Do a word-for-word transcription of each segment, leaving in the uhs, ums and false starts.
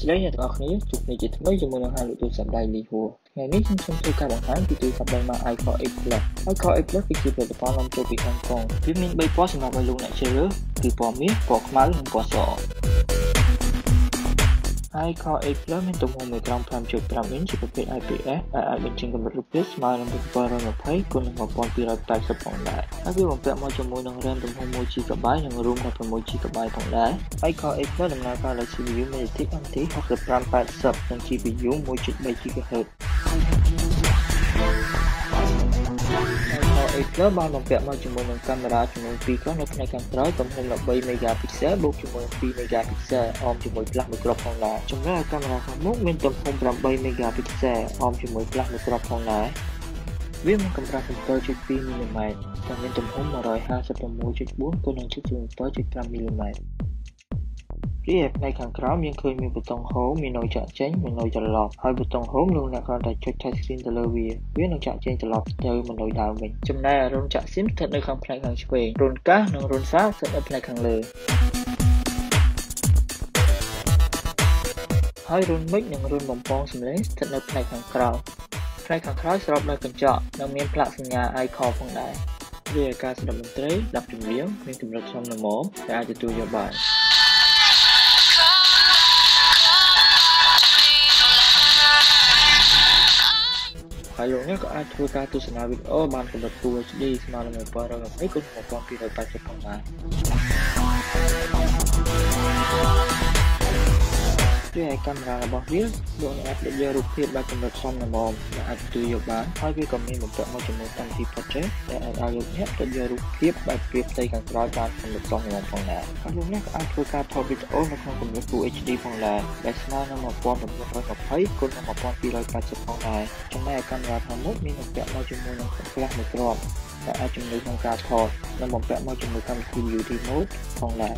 ស្តីអ្នកទាំងអស់គ្នាជួបគ្នាជាថ្មីជាមួយនឹងហាងលក់ទូរស័ព្ទដៃលីហួរថ្ងៃនេះខ្ញុំសូមធ្វើការបង្ហាញពីទូរស័ព្ទដៃម៉ាក iCore eight plus iCore eight plus គឺជាផលិតផលនាំចូលពីហុងកុងវាមានបីពណ៌សម្រាប់ឲ្យលោកអ្នកជ្រើសរើសគឺពណ៌មាសពណ៌ខ្មៅនិងពណ៌សiCore eight plus មានទំហំអេក្រង់ five point five អ៊ីនជាប្រភេទ I P S ដែលអាចបញ្ចេញកម្រិតរូបភាពស្មើនឹងseven twentyគុណនឹងtwelve eightyផងដែរហើយវាបំពាក់មកជាមួយនឹង RAM ទំហំone G B និង ROM sixteen G B ផងដែរ iCore eight plus ដំណើរការដោយ C P U MediaTek M T sixty-five eighty និង G P U one point three gigahertz eight plus បានបំពាក់មកជាមួយនឹងកាមេរ៉ាចំនួនtwoកล้องនៅផ្នែកខាងក្រោយទំហំeighteen megapixel បូកជាមួយtwo megapixel អមជាមួយ flash មួយគ្រាប់ផងដែរចំណែកកាមេរ៉ាខាងមុខមានទំហំeight megapixel អមជាមួយ flash មួយគ្រាប់ផងដែរវាមានកម្រាស់seven point two មីលីម៉ែត្រដែលមានទំហំone fifty-six point four គុណនឹងseven point fiveមីលីម៉ែត្ររីឯផ្នែកខាងក្រោមយើងឃើញមានប៊ូតុង Home មាននៅចាក់ចេញមាននៅត្រឡប់ហើយប៊ូតុង Home លោកអ្នកគ្រាន់តែចុច Touch Screen ទៅលើវាវានឹងចាក់ចេញត្រឡប់ទៅមិននៅដើមវិញចំណែករុនចាក់ SIM ស្ថិតនៅខាងផ្នែកខាងឆ្វេងរុនកាសនិងរុនសារស្ថិតនៅផ្នែកខាងលើហើយរុន Mic និងរុនបំពងសំឡេងស្ថិតនៅផ្នែកខាងក្រោមផ្នែកខាងក្រោយស្របដោយកញ្ចក់និងមានផ្លាកសញ្ញា iCore ផងដែរវាការស្ដាប់តន្ត្រីស្ដាប់ចម្រៀងមានកម្រិតសមល្មមដែលអាចទទួលយកបានហើយលោកអ្នកក៏អាចធ្វើការទស្សនាវីដេអូបានកម្រិត Full H D ស្មើនឹងone twentyគុណtwelve eightyផងដែររីឯកាមេរ៉ារបស់វាលោកអ្នកអាចយករូបភាពបែបកម្រិតសមល្មមដែលអាចទទួលយកបានហើយវាក៏មានបំពាក់មកជាមួយ Fancy Portrait ដែលអាចឲ្យលោកអ្នកទៅយករូបភាពបែបព្រាបផ្ទៃខាងក្រោយបានកម្រិតសមល្មមផងដែរហើយលោកអ្នកក៏អាចធ្វើការថតវីដេអូនៅក្នុងកម្រិត Full H D ផងដែរដែលស្មើនឹងnineteen twentyគុណនឹងtwelve eightyផងដែរចំណែកកាមេរ៉ាខាងមុខមានបំពាក់មកជាមួយនឹង flash មួយគ្រាប់ដែលអាចជំនួយក្នុងការថតនិងបំពាក់មកជាមួយកម្មវិធី Beauty Mode ផងដែរ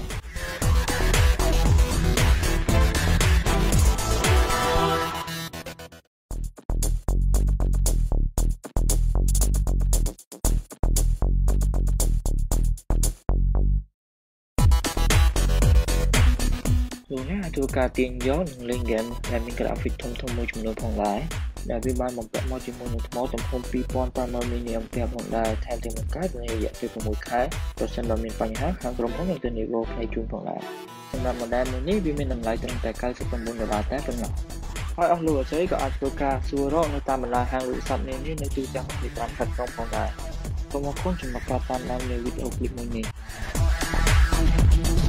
លោកអ្នកអាចធ្វើការទាញយកនិងលេងហ្គេមដែលមាន graphic ធំធំមួយចំនួនផងដែរដែលវាបានបំពាក់មកជាមួយនឹងថ្មទំហំtwo thousand five hundredមីលីអាំពែផងដែរថែមទាំងបង្កើតរយៈពេលsixខែប្រសិនបើមានបញ្ហាខាងក្រុមហ៊ុននឹងទៅនិវត្តផ្នែកជូនផងដែរសម្រាប់ model មួយនេះវាមានតម្លៃត្រឹមតែninety-nineដុល្លារតែប៉ុណ្ណោះហើយអស់លោកអស្ចារ្យក៏អាចធ្វើការសួររកនៅតាមបណ្ដាហាងលក់សត្វនានានៅទូទាំងប្រទេសតាមខេត្តក្រុងផងដែរសូមអរគុណសម្រាប់ការតាមដាននៃវីដេអូឃ្លីបមួយនេះ